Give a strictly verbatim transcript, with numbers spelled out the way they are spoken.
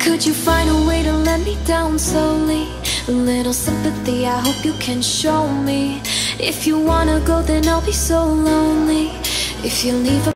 Could you find a way to let me down slowly? A little sympathy, I hope you can show me. If you wanna go, then I'll be so lonely. If you leave a